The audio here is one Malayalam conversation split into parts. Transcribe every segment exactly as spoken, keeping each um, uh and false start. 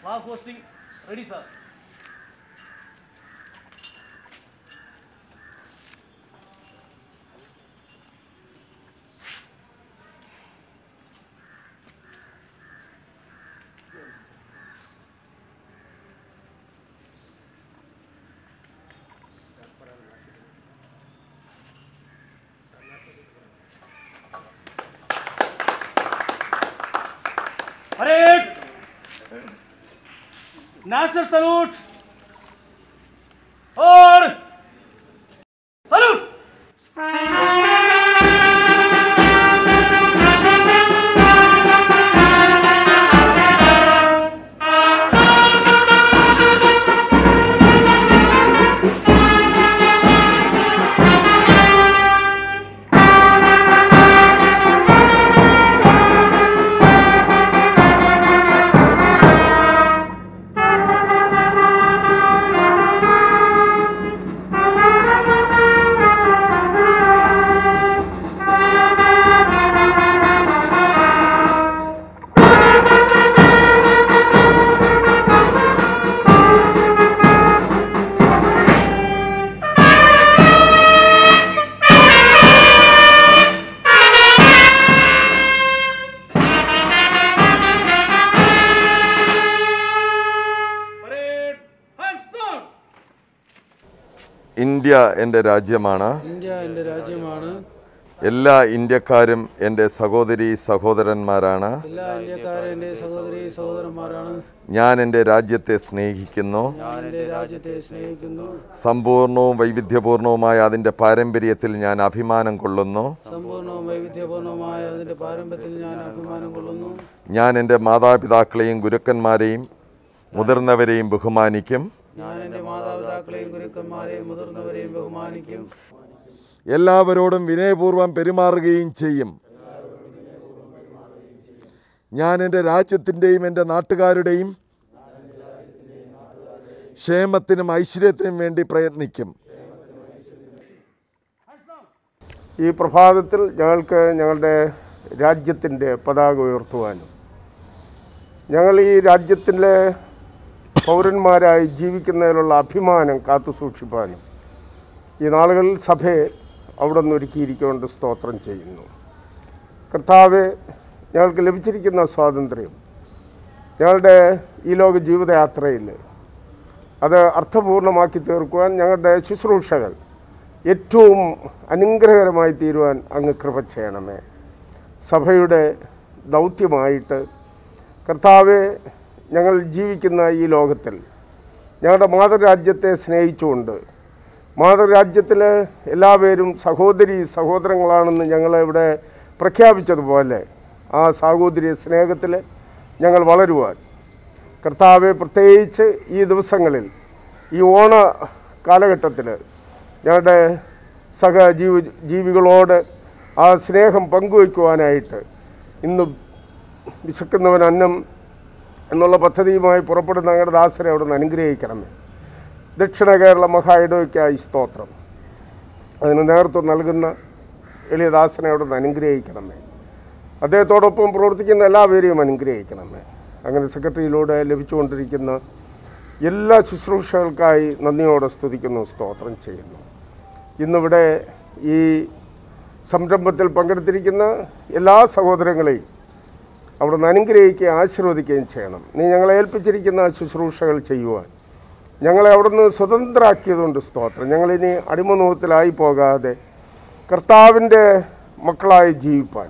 Flag hosting ready, sir. Parade! National salute! Or salute! India എൻ്റെ രാജ്യമാണ്. ഇന്ത്യ എൻ്റെ രാജ്യമാണ്. എല്ലാ ഇന്ത്യക്കാരും എൻ്റെ സഹോദരി സഹോദരന്മാരാണ്. എല്ലാ ഇന്ത്യക്കാരും എൻ്റെ സഹോദരി സഹോദരന്മാരാണ്. ഞാൻ എൻ്റെ രാജ്യത്തെ സ്നേഹിക്കുന്നു. ഞാൻ എൻ്റെ രാജ്യത്തെ സ്നേഹിക്കുന്നു. സമ്പൂർണവും വൈവിധ്യപൂർണവുമായ അതിൻ്റെ പാരമ്പര്യത്തിൽ ഞാൻ അഭിമാനം കൊള്ളുന്നു. സമ്പൂർണവും വൈവിധ്യപൂർണവുമായ അതിൻ്റെ പാരമ്പര്യത്തിൽ ഞാൻ അഭിമാനം കൊള്ളുന്നു. ഞാൻ എൻ്റെ മാതാപിതാക്കളെയും ഗുരുക്കന്മാരെയും മുതിർന്നവരെയും ബഹുമാനിക്കും. ഞാൻ എൻ്റെ മാതാപിതാക്കളെയും ഗുരുക്കന്മാരെയും മുതിർന്നവരെയും ബഹുമാനിക്കും. എല്ലാവരോടും വിനയപൂർവ്വം പെരുമാറുകയും ചെയ്യും. ഞാൻ എൻ്റെ രാജ്യത്തിൻ്റെയും എൻ്റെ നാട്ടുകാരുടെയും ക്ഷേമത്തിനും ഐശ്വര്യത്തിനും വേണ്ടി പ്രയത്നിക്കും. ഈ പ്രഭാതത്തിൽ ഞങ്ങൾക്ക് ഞങ്ങളുടെ രാജ്യത്തിൻ്റെ പതാക ഉയർത്തുവാനും ഞങ്ങൾ ഈ രാജ്യത്തിലെ പൗരന്മാരായി ജീവിക്കുന്നതിലുള്ള അഭിമാനം കാത്തുസൂക്ഷിപ്പാനും ഈ നാളുകളിൽ സഭയെ അവിടെ നിന്ന് ഒരുക്കിയിരിക്കൊണ്ട് സ്തോത്രം ചെയ്യുന്നു. കർത്താവെ, ഞങ്ങൾക്ക് ലഭിച്ചിരിക്കുന്ന സ്വാതന്ത്ര്യം ഞങ്ങളുടെ ഈ ലോക ജീവിതയാത്രയിൽ അത് അർത്ഥപൂർണമാക്കി തീർക്കുവാൻ ഞങ്ങളുടെ ശുശ്രൂഷകൾ ഏറ്റവും അനുഗ്രഹകരമായി തീരുവാൻ അങ്ങ് കൃപ ചെയ്യണമേ. സഭയുടെ ദൗത്യമായിട്ട് കർത്താവെ, ഞങ്ങൾ ജീവിക്കുന്ന ഈ ലോകത്തിൽ ഞങ്ങളുടെ മാതൃരാജ്യത്തെ സ്നേഹിച്ചുകൊണ്ട് മാതൃരാജ്യത്തിൽ എല്ലാവരും സഹോദരി സഹോദരങ്ങളാണെന്ന് ഞങ്ങളിവിടെ പ്രഖ്യാപിച്ചതുപോലെ ആ സഹോദരി സ്നേഹത്തിൽ ഞങ്ങൾ വളരുവാൻ കർത്താവെ, പ്രത്യേകിച്ച് ഈ ദിവസങ്ങളിൽ ഈ ഓണ കാലഘട്ടത്തിൽ ഞങ്ങളുടെ സഹജീവ ജീവികളോട് ആ സ്നേഹം പങ്കുവയ്ക്കുവാനായിട്ട് ഇന്ന് വിശക്കുന്നവൻ അന്നം എന്നുള്ള പദ്ധതിയുമായി പുറപ്പെടുന്ന ഞങ്ങളുടെ ദാസരെ അവിടെ നിന്ന് അനുഗ്രഹിക്കണമേ. ദക്ഷിണ കേരള മഹാ ഇടവയ്ക്കായി സ്തോത്രം. അതിന് നേതൃത്വം നൽകുന്ന എളിയ ദാസനെ അവിടെ നിന്ന് അനുഗ്രഹിക്കണമേ. അദ്ദേഹത്തോടൊപ്പം പ്രവർത്തിക്കുന്ന എല്ലാവരെയും അനുഗ്രഹിക്കണമേ. അങ്ങനെ സെക്രട്ടറിയിലൂടെ ലഭിച്ചുകൊണ്ടിരിക്കുന്ന എല്ലാ ശുശ്രൂഷകൾക്കായി നന്ദിയോടെ സ്തുതിക്കുന്നു, സ്തോത്രം ചെയ്യുന്നു. ഇന്നിവിടെ ഈ സംരംഭത്തിൽ പങ്കെടുത്തിരിക്കുന്ന എല്ലാ സഹോദരങ്ങളെയും അവിടെ നിന്ന് അനുഗ്രഹിക്കുകയും ആശീർവദിക്കുകയും ചെയ്യണം. നീ ഞങ്ങളെ ഏൽപ്പിച്ചിരിക്കുന്ന ശുശ്രൂഷകൾ ചെയ്യുവാൻ ഞങ്ങളെ അവിടുന്ന് സ്വതന്ത്രരാക്കിയതുകൊണ്ട് സ്തോത്രം. ഞങ്ങളിനി അടിമനോഹത്തിലായി പോകാതെ കർത്താവിൻ്റെ മക്കളായി ജീവിപ്പാൻ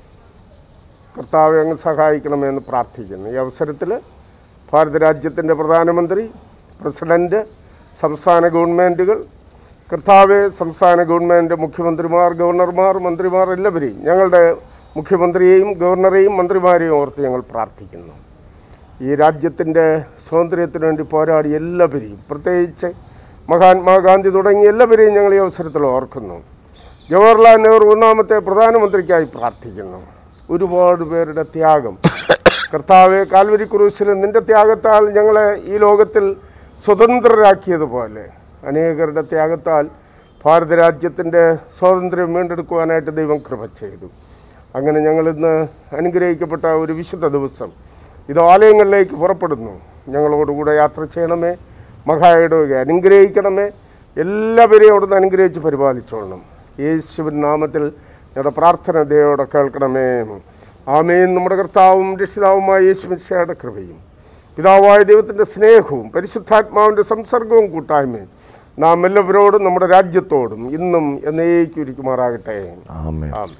കർത്താവെ അങ്ങ് സഹായിക്കണമെന്ന് പ്രാർത്ഥിക്കുന്നു. ഈ അവസരത്തിൽ ഭാരതരാജ്യത്തിൻ്റെ പ്രധാനമന്ത്രി, പ്രസിഡൻറ്റ്, സംസ്ഥാന ഗവൺമെൻറ്റുകൾ, കർത്താവെ, സംസ്ഥാന ഗവൺമെൻറ് മുഖ്യമന്ത്രിമാർ, ഗവർണർമാർ, മന്ത്രിമാർ എല്ലാവരെയും, ഞങ്ങളുടെ മുഖ്യമന്ത്രിയെയും ഗവർണറെയും മന്ത്രിമാരെയും ഓർത്ത് ഞങ്ങൾ പ്രാർത്ഥിക്കുന്നു. ഈ രാജ്യത്തിൻ്റെ സ്വാതന്ത്ര്യത്തിന് വേണ്ടി പോരാടി എല്ലാവരെയും, പ്രത്യേകിച്ച് മഹാത്മാഗാന്ധി തുടങ്ങിയ എല്ലാവരെയും ഞങ്ങൾ ഈ അവസരത്തിൽ ഓർക്കുന്നു. ജവഹർലാൽ നെഹ്റു ഒന്നാമത്തെ പ്രധാനമന്ത്രിക്കായി പ്രാർത്ഥിക്കുന്നു. ഒരുപാട് പേരുടെ ത്യാഗം കർത്താവെ, കാൽവരി ക്രൂശിൽ നിൻ്റെ ത്യാഗത്താൽ ഞങ്ങളെ ഈ ലോകത്തിൽ സ്വതന്ത്രരാക്കിയതുപോലെ അനേകരുടെ ത്യാഗത്താൽ ഭാരതരാജ്യത്തിൻ്റെ സ്വാതന്ത്ര്യം വീണ്ടെടുക്കുവാനായിട്ട് ദൈവം കൃപ ചെയ്തു. അങ്ങനെ ഞങ്ങളിന്ന് അനുഗ്രഹിക്കപ്പെട്ട ഒരു വിശുദ്ധ ദിവസം ഇത് ആലയങ്ങളിലേക്ക് പുറപ്പെടുന്നു. ഞങ്ങളോടുകൂടെ യാത്ര ചെയ്യണമേ. മഹായിടവകയെ അനുഗ്രഹിക്കണമേ. എല്ലാവരെയും അവിടുന്ന് അനുഗ്രഹിച്ച് പരിപാലിച്ചോളണം. യേശുവിൻ നാമത്തിൽ ഞങ്ങളുടെ പ്രാർത്ഥന ദൈവത്തോടെ കേൾക്കണമേ. ആമേൻ. നമ്മുടെ കർത്താവും രക്ഷിതാവുമായ യേശു മിശിഹായുടെ കൃപയും പിതാവായ ദൈവത്തിൻ്റെ സ്നേഹവും പരിശുദ്ധാത്മാവിൻ്റെ സംസർഗവും കൂട്ടായ്മയും നാം എല്ലാവരോടും നമ്മുടെ രാജ്യത്തോടും ഇന്നും എന്നേക്കും ഇരിക്കുമാറാകട്ടെ. ആമേൻ. ആമേൻ.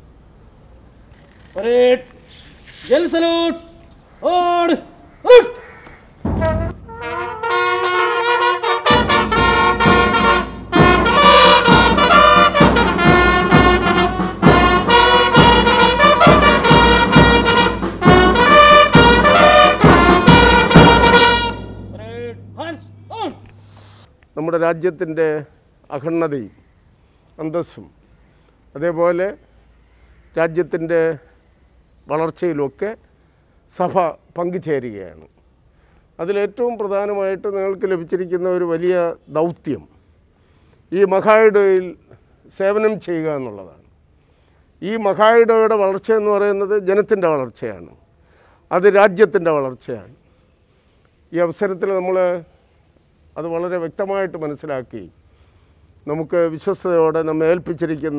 Parade. Yell salute. Order. Salute. Parade. Hands on. നമ്മുടെ രാജ്യത്തിൻ്റെ അഖണ്ഡതയും അന്തസ്സും അതേപോലെ രാജ്യത്തിൻ്റെ വളർച്ചയിലൊക്കെ സഭ പങ്കുചേരുകയാണ്. അതിലേറ്റവും പ്രധാനമായിട്ട് നിങ്ങൾക്ക് ലഭിച്ചിരിക്കുന്ന ഒരു വലിയ ദൗത്യം ഈ മഹായിടവയിൽ സേവനം ചെയ്യുക എന്നുള്ളതാണ്. ഈ മഹായിടവയുടെ വളർച്ച എന്ന് പറയുന്നത് ജനത്തിൻ്റെ വളർച്ചയാണ്, അത് രാജ്യത്തിൻ്റെ വളർച്ചയാണ്. ഈ അവസരത്തിൽ നമ്മൾ അത് വളരെ വ്യക്തമായിട്ട് മനസ്സിലാക്കി നമുക്ക് വിശ്വസ്തയോടെ നമ്മെ ഏൽപ്പിച്ചിരിക്കുന്ന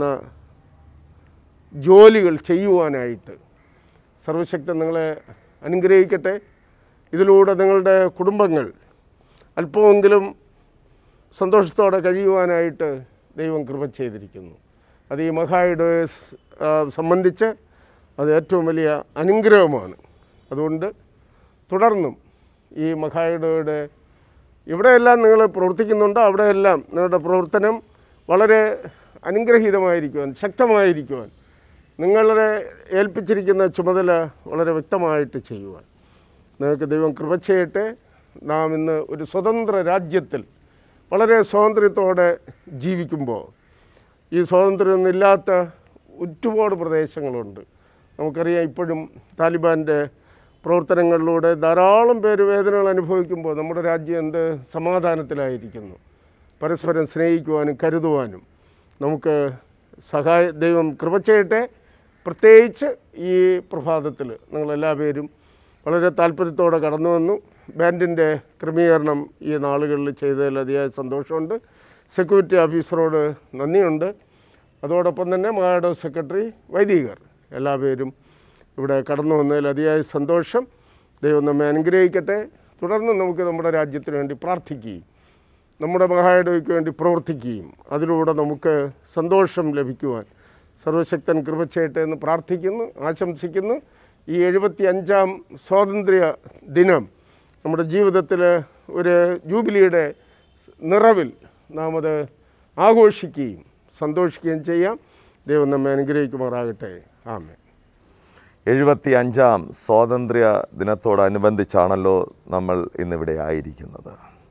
ജോലികൾ ചെയ്യുവാനായിട്ട് സർവശക്തൻ നിങ്ങളെ അനുഗ്രഹിക്കട്ടെ. ഇതിലൂടെ നിങ്ങളുടെ കുടുംബങ്ങൾ അല്പമെങ്കിലും സന്തോഷത്തോടെ കഴിയുവാനായിട്ട് ദൈവം കൃപ ചെയ്തിരിക്കുന്നു. അത് ഈ മഹായിടവയെ സംബന്ധിച്ച് അത് ഏറ്റവും വലിയ അനുഗ്രഹമാണ്. അതുകൊണ്ട് തുടർന്നും ഈ മഹായിടവയുടെ എവിടെയെല്ലാം നിങ്ങൾ പ്രവർത്തിക്കുന്നുണ്ടോ അവിടെയെല്ലാം നിങ്ങളുടെ പ്രവർത്തനം വളരെ അനുഗ്രഹീതമായിരിക്കുവാൻ, ശക്തമായിരിക്കുവാൻ, നിങ്ങളെ ഏൽപ്പിച്ചിരിക്കുന്ന ചുമതല വളരെ വ്യക്തമായിട്ട് ചെയ്യുവാൻ നിങ്ങൾക്ക് ദൈവം കൃപ ചെയ്യട്ടെ. നാം ഇന്ന് ഒരു സ്വതന്ത്ര രാജ്യത്തിൽ വളരെ സ്വാതന്ത്ര്യത്തോടെ ജീവിക്കുമ്പോൾ ഈ സ്വാതന്ത്ര്യമൊന്നുമില്ലാത്ത ഒരുപാട് പ്രദേശങ്ങളുണ്ട്. നമുക്കറിയാം, ഇപ്പോഴും താലിബാൻ്റെ പ്രവർത്തനങ്ങളിലൂടെ ധാരാളം പേര് വേദനകൾ അനുഭവിക്കുമ്പോൾ നമ്മുടെ രാജ്യം എന്ത് സമാധാനത്തിലായിരിക്കുന്നു. പരസ്പരം സ്നേഹിക്കുവാനും കരുതുവാനും നമുക്ക് സഹായ ദൈവം കൃപ ചെയ്യട്ടെ. പ്രത്യേകിച്ച് ഈ പ്രഭാതത്തിൽ നിങ്ങളെല്ലാ പേരും വളരെ താല്പര്യത്തോടെ കടന്നു വന്നു. ബാൻഡിൻ്റെ ക്രമീകരണം ഈ നാളുകളിൽ ചെയ്തതിൽ അതിയായ സന്തോഷമുണ്ട്. സെക്യൂരിറ്റി ഓഫീസറോട് നന്ദിയുണ്ട്. അതോടൊപ്പം തന്നെ മഹായിടവ സെക്രട്ടറി, വൈദികർ എല്ലാ പേരും ഇവിടെ കടന്നു വന്നതിൽ അതിയായ സന്തോഷം. ദൈവം നമ്മെ അനുഗ്രഹിക്കട്ടെ. തുടർന്ന് നമുക്ക് നമ്മുടെ രാജ്യത്തിന് വേണ്ടി പ്രാർത്ഥിക്കുകയും നമ്മുടെ മഹായിടവയ്ക്ക് വേണ്ടി പ്രവർത്തിക്കുകയും അതിലൂടെ നമുക്ക് സന്തോഷം ലഭിക്കുവാൻ സർവശക്തൻ കൃപ ചെയ്യട്ടെ എന്ന് പ്രാർത്ഥിക്കുന്നു, ആശംസിക്കുന്നു. ഈ എഴുപത്തി അഞ്ചാം സ്വാതന്ത്ര്യ ദിനം നമ്മുടെ ജീവിതത്തിൽ ഒരു ജൂബിലിയുടെ നിറവിൽ നാം അത് ആഘോഷിക്കുകയും സന്തോഷിക്കുകയും ചെയ്യാം. ദൈവം നമ്മെ അനുഗ്രഹിക്കുമാറാകട്ടെ. ആമേൻ. എഴുപത്തി അഞ്ചാം സ്വാതന്ത്ര്യ ദിനത്തോടനുബന്ധിച്ചാണല്ലോ നമ്മൾ ഇന്നിവിടെ ആയിരിക്കുന്നത്.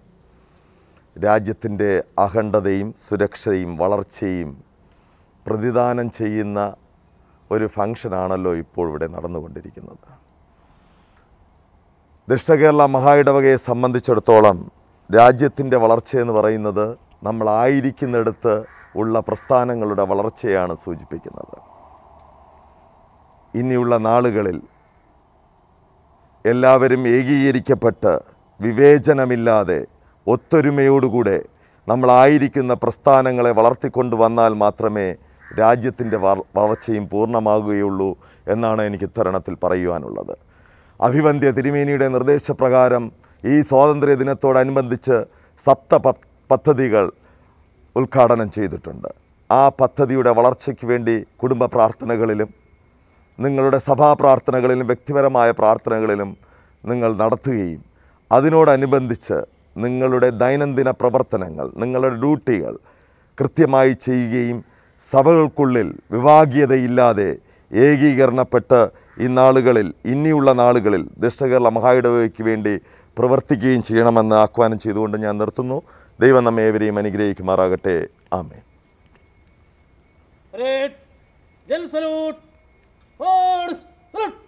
രാജ്യത്തിൻ്റെ അഖണ്ഡതയും സുരക്ഷയും വളർച്ചയും പ്രതിദാനം ചെയ്യുന്ന ഒരു ഫംഗ്ഷനാണല്ലോ ഇപ്പോൾ ഇവിടെ നടന്നുകൊണ്ടിരിക്കുന്നത്. ദക്ഷിണകേരള മഹായിടവകയെ സംബന്ധിച്ചിടത്തോളം രാജ്യത്തിൻ്റെ വളർച്ചയെന്ന് പറയുന്നത് നമ്മളായിരിക്കുന്നിടത്ത് ഉള്ള പ്രസ്ഥാനങ്ങളുടെ വളർച്ചയാണ് സൂചിപ്പിക്കുന്നത്. ഇനിയുള്ള നാളുകളിൽ എല്ലാവരും ഏകീകരിക്കപ്പെട്ട് വിവേചനമില്ലാതെ ഒത്തൊരുമയോടുകൂടെ നമ്മളായിരിക്കുന്ന പ്രസ്ഥാനങ്ങളെ വളർത്തിക്കൊണ്ടുവന്നാൽ മാത്രമേ രാജ്യത്തിൻ്റെ വളർച്ചയും പൂർണ്ണമാകുകയുള്ളൂ എന്നാണ് എനിക്ക് ഇത്തരണത്തിൽ പറയുവാനുള്ളത്. അഭിവന്ദ്യ തിരുമേനിയുടെ നിർദ്ദേശപ്രകാരം ഈ സ്വാതന്ത്ര്യ ദിനത്തോടനുബന്ധിച്ച് സപ്ത പദ്ധതികൾ ഉദ്ഘാടനം ചെയ്തിട്ടുണ്ട്. ആ പദ്ധതിയുടെ വളർച്ചയ്ക്ക് വേണ്ടി കുടുംബ പ്രാർത്ഥനകളിലും നിങ്ങളുടെ സഭാ പ്രാർത്ഥനകളിലും വ്യക്തിപരമായ പ്രാർത്ഥനകളിലും നിങ്ങൾ നടത്തുകയും അതിനോടനുബന്ധിച്ച് നിങ്ങളുടെ ദൈനംദിന പ്രവർത്തനങ്ങൾ, നിങ്ങളുടെ ഡ്യൂട്ടികൾ കൃത്യമായി ചെയ്യുകയും സഭകൾക്കുള്ളിൽ വിഭാഗീയതയില്ലാതെ ഏകീകരണപ്പെട്ട് ഈ നാളുകളിൽ ഇനിയുള്ള നാളുകളിൽ ദക്ഷിണകേരള മഹായിടവകയ്ക്ക് വേണ്ടി പ്രവർത്തിക്കുകയും ചെയ്യണമെന്ന് ആഹ്വാനം ചെയ്തുകൊണ്ട് ഞാൻ നിർത്തുന്നു. ദൈവം നമ്മെ ഏവരെയും അനുഗ്രഹിക്കുമാറാകട്ടെ. ആമേൻ. Parade. Yell salute. Order. Salute.